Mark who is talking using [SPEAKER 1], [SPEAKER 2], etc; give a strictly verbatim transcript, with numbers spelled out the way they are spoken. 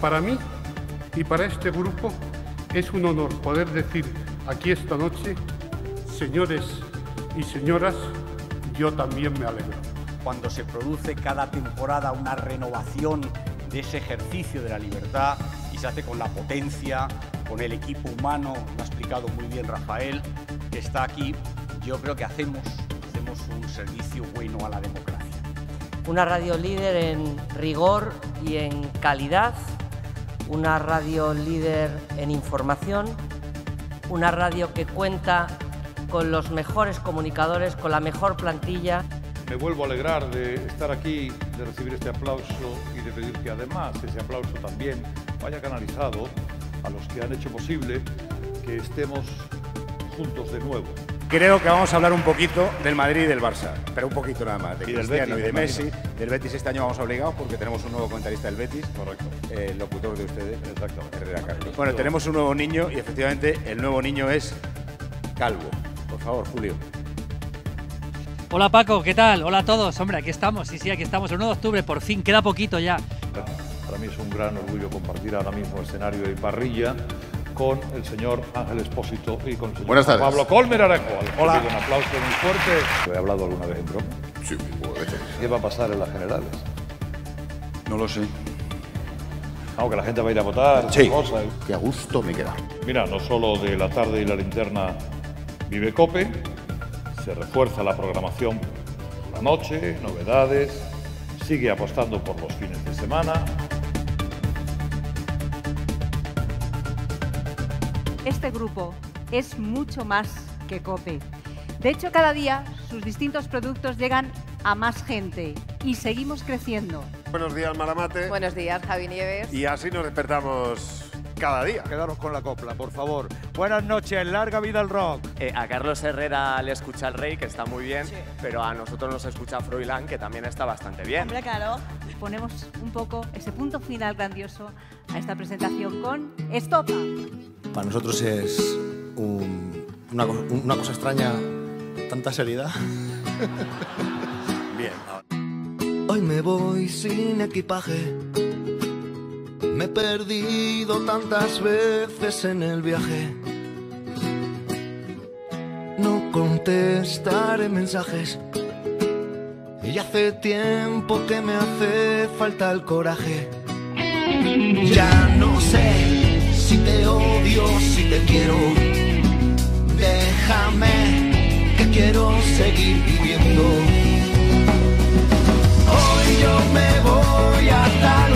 [SPEAKER 1] Para mí y para este grupo es un honor poder decir aquí esta noche, señores y señoras, yo también me alegro.
[SPEAKER 2] Cuando se produce cada temporada una renovación de ese ejercicio de la libertad y se hace con la potencia, con el equipo humano, lo ha explicado muy bien Rafael, que está aquí, yo creo que hacemos, hacemos un servicio bueno a la democracia.
[SPEAKER 3] Una radio líder en rigor y en calidad, una radio líder en información, una radio que cuenta con los mejores comunicadores, con la mejor plantilla.
[SPEAKER 4] Me vuelvo a alegrar de estar aquí, de recibir este aplauso y de pedir que además ese aplauso también vaya canalizado a los que han hecho posible que estemos juntos de nuevo.
[SPEAKER 5] Creo que vamos a hablar un poquito del Madrid y del Barça, pero un poquito nada más, de
[SPEAKER 4] y
[SPEAKER 5] Cristiano
[SPEAKER 4] del Betis,
[SPEAKER 5] y de Messi.
[SPEAKER 4] imagino.
[SPEAKER 5] Del Betis este año vamos obligados porque tenemos un nuevo comentarista del Betis.
[SPEAKER 4] Correcto.
[SPEAKER 5] El locutor de ustedes.
[SPEAKER 4] Exactamente.
[SPEAKER 5] Herrera Carlos. Bueno, tenemos un nuevo niño y efectivamente el nuevo niño es calvo. Por favor, Julio.
[SPEAKER 6] Hola Paco, ¿qué tal? Hola a todos. Hombre, aquí estamos, sí, sí, aquí estamos. El uno de octubre, por fin, queda poquito ya.
[SPEAKER 4] Para mí es un gran orgullo compartir ahora mismo escenario y parrilla con el señor Ángel Expósito y con el señor
[SPEAKER 7] Buenas tardes.
[SPEAKER 4] Pablo Colmer Arejo.
[SPEAKER 2] Hola.
[SPEAKER 4] Un aplauso muy fuerte. ¿He hablado alguna vez en broma?
[SPEAKER 7] Sí, muchas veces.
[SPEAKER 4] ¿Qué va a pasar en las generales?
[SPEAKER 7] No lo sé.
[SPEAKER 4] Aunque la gente va a ir a votar,
[SPEAKER 7] Sí,
[SPEAKER 4] cosas.
[SPEAKER 7] que a gusto me queda.
[SPEAKER 4] Mira, no solo de la tarde y la linterna vive COPE, se refuerza la programación por la noche, novedades, sigue apostando por los fines de semana.
[SPEAKER 8] Este grupo es mucho más que COPE. De hecho, cada día sus distintos productos llegan a más gente y seguimos creciendo.
[SPEAKER 9] Buenos días, Maramate.
[SPEAKER 10] Buenos días, Javi Nieves.
[SPEAKER 9] Y así nos despertamos cada día.
[SPEAKER 11] Quedaros con la copla, por favor. Buenas noches, larga vida al rock.
[SPEAKER 12] Eh, a Carlos Herrera le escucha el Rey, que está muy bien, sí. Pero a nosotros nos escucha Froilán, que también está bastante bien.
[SPEAKER 8] Hombre, claro. Ponemos un poco ese punto final grandioso a esta presentación con Estopa.
[SPEAKER 13] Para nosotros es un, una, una cosa extraña, tanta seriedad.
[SPEAKER 9] Bien.
[SPEAKER 14] Hoy me voy sin equipaje. Me he perdido tantas veces en el viaje. No contestaré mensajes. Y hace tiempo que me hace falta el coraje. Ya no sé si te odio, si te quiero. Déjame que quiero seguir viviendo. Hoy yo me voy a dar